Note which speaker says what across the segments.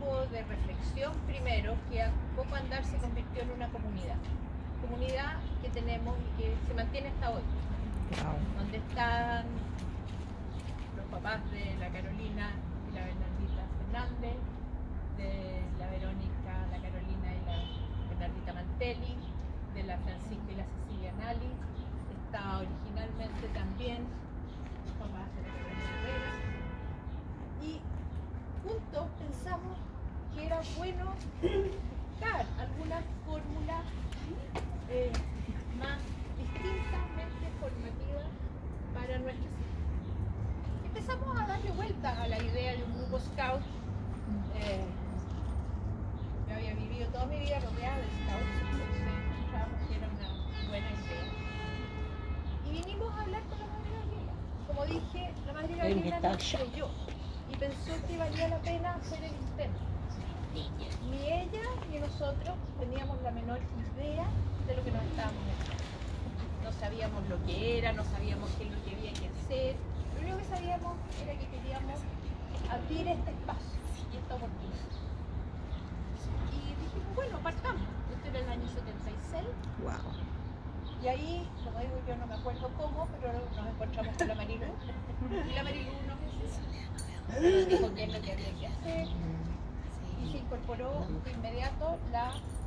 Speaker 1: grupo de reflexión primero, que a poco andar se convirtió en una comunidad. Comunidad que tenemos y que se mantiene hasta hoy.
Speaker 2: Wow.
Speaker 1: Donde están los papás de la Carolina y la Bernardita Fernández, de la Verónica, la Carolina y la Bernardita Mantelli, de la Francisca y la Cecilia Nali. Está originalmente también los papás de la Carolina Herrera. Y juntos pensamos que era bueno buscar alguna fórmula más distintamente formativa para nuestros hijos. Empezamos a darle vueltas a la idea de un grupo scout. Yo había vivido toda mi vida rodeada de scouts, entonces pensábamos que era una buena idea. Y vinimos a hablar con la madre Gabriela. Como dije, la madre Gabriela nos creyó y pensó que valía la pena hacer el intento. Ni ella ni nosotros teníamos la menor idea de lo que nos estábamos metiendo. No sabíamos lo que era, no sabíamos qué es lo que había que hacer. Lo único que sabíamos era que queríamos abrir este espacio y esta oportunidad. Y dijimos, bueno, partamos. Esto era el año 76.
Speaker 2: Wow.
Speaker 1: Y ahí, como digo yo, no me acuerdo cómo, pero nos encontramos con la Marilú. Y la Marilú nos dijo qué es lo que había que hacer. Y se incorporó de inmediato la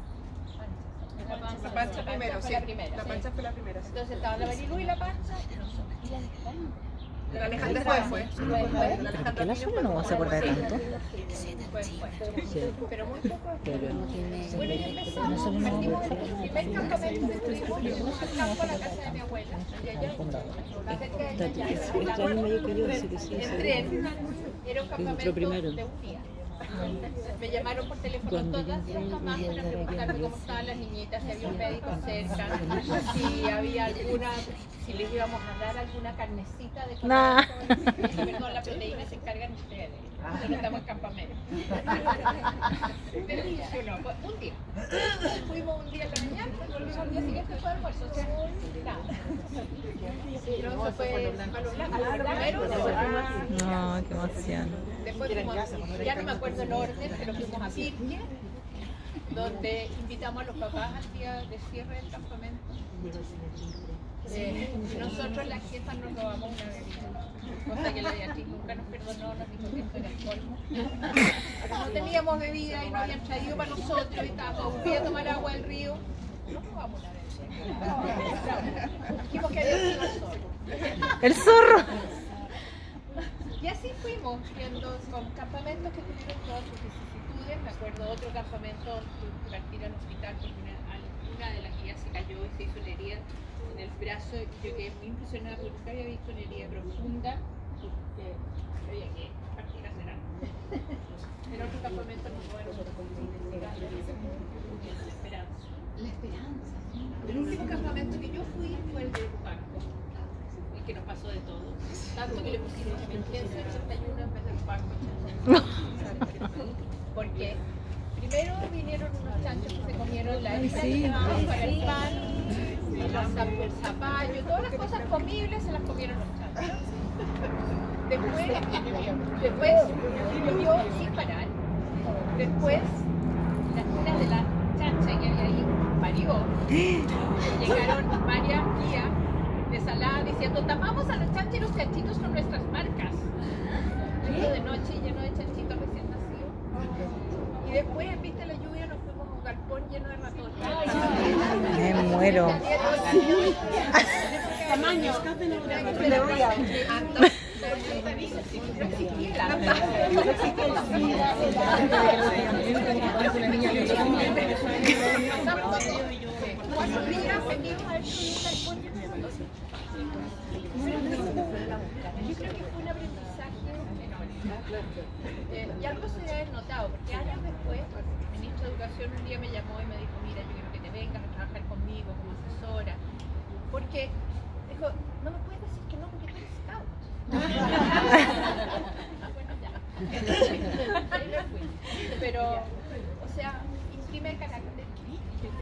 Speaker 1: pancha primero, sí.
Speaker 3: La pancha fue la primera. Sí.
Speaker 1: Entonces estaba la Marilú y la pancha y nosotros. Y la
Speaker 3: La Alejandra fue.
Speaker 2: ¿Pero por qué la suena no se acuerda tanto?
Speaker 1: Pero muy poco después. Bueno, y empezamos, partimos el primer campamento que tuvimos, fuimos al campo a la casa de mi abuela, cerca de allá, en tren, era un campamento de un día. Me llamaron por teléfono todas las mamás para preguntarme cómo estaban las niñitas, si había un médico cerca, si había alguna, si les íbamos a dar alguna carnecita de comer. Perdón, la proteína se encargan ustedes. Nosotros estamos en campamento. Pero funcionó, fue un día. Fuimos un día a la mañana, volvimos al día siguiente fue almuerzo, o sea, nada. Pero eso fue primero.
Speaker 2: No, qué emoción.
Speaker 1: Después fuimos, ya no me acuerdo el orden, pero fuimos a Pirque, donde invitamos a los papás al día de cierre del campamento. Nosotros las jefas nos robamos una bebida, cosa que la Beatriz nunca nos perdonó, nos dijo que esto era el colmo. No teníamos bebida y no habían traído para nosotros y estábamos aburridos a tomar agua del río. Nos robamos una bebida. Dijimos que había sido el zorro.
Speaker 2: ¡El zorro!
Speaker 1: Y así fuimos viendo con campamentos que tuvieron todas sus vicisitudes. Me acuerdo otro campamento que partir al hospital porque una de las guías se cayó y se hizo una herida en el brazo y yo quedé muy impresionada porque nunca había visto una herida profunda que había que partir a hacer algo. En otro campamento nos fueron la esperanza.
Speaker 4: La esperanza.
Speaker 1: El último campamento que yo fui fue el de Pucarco, el que nos pasó de todo. Tanto que le pusimos emergencia 81 en vez de Pucarco. ¿Por qué? Primero vinieron unos chanchos que se comieron la harina que llevábamos para el pan, el zapallo, todas las cosas comibles se las comieron los chanchos. Después llovió sin parar. Después, una de las chanchas que había ahí parió. Llegaron varias guías de Salada diciendo: tapamos a los chanchos y los chanchitos son nuestras marcas. Lleno de noche, lleno de chanchitos recién nacidos. Y después, viste la lluvia, nos fuimos a un galpón lleno de ratones.
Speaker 2: Me muero.
Speaker 3: Tamaño.
Speaker 1: Yo creo que fue un aprendizaje enorme. Y algo se debe haber notado, porque años después, el ministro de Educación un día me llamó y me dijo: mira, yo quiero que te vengas a trabajar conmigo como asesora. Porque dijo: no me puedes decir que no porque tú eres scout. Bueno, ya. Ahí me fui. Pero, o sea, imprime carácter.